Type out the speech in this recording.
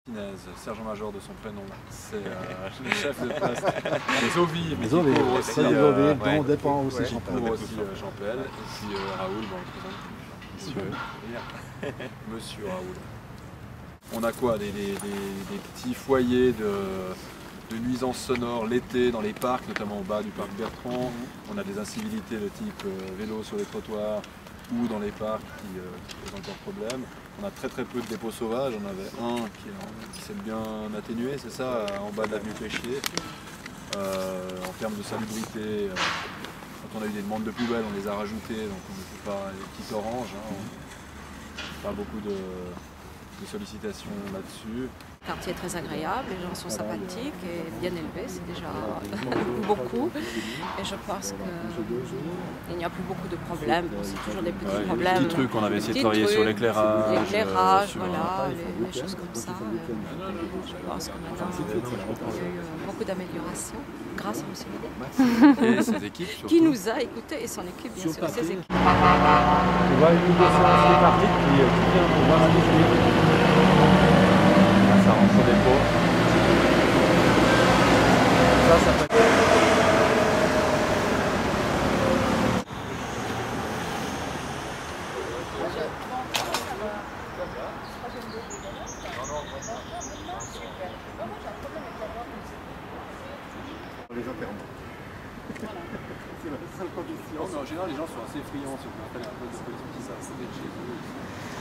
Sergent-major de son prénom, c'est le chef de poste des OVI, mais les OVI, couvre aussi, dont dépend aussi qui couvre aussi Jean-Pell, et puis Raoul, bon, on le présente Monsieur Raoul. On a quoi, des petits foyers de nuisances sonores l'été dans les parcs, notamment au bas du parc Bertrand. On a des incivilités de type vélo sur les trottoirs ou dans les parcs qui posent encore problème. On a très peu de dépôts sauvages. On avait un qui s'est bien atténué, c'est ça, en bas de l'avenue Péchier. En termes de salubrité, quand on a eu des demandes de poubelles, on les a rajoutées, donc on ne fait pas les petites oranges. Pas beaucoup de sollicitations là-dessus. Le quartier est très agréable, les gens sont sympathiques et bien élevés, c'est déjà beaucoup. Et je pense qu'il n'y a plus beaucoup je problèmes, c'est toujours des petits problèmes. Petits trucs, on avait essayé de travailler sur l'éclairage. L'éclairage, voilà, les choses comme ça. Je pense que maintenant, il y a eu beaucoup d'améliorations grâce à M. Lédet. Et ses équipes surtout. Qui nous a écoutés, et son équipe, bien sûr, ses équipes. Tu vois une négociation tripartite qui vient pour voir la difficulté. Là, ça rentre au dépôt. Ça peut être... Les enterrements. C'est la seule condition. En général, les gens sont assez friands, si on appelle un peu de police, ça, c'est d'être chez eux.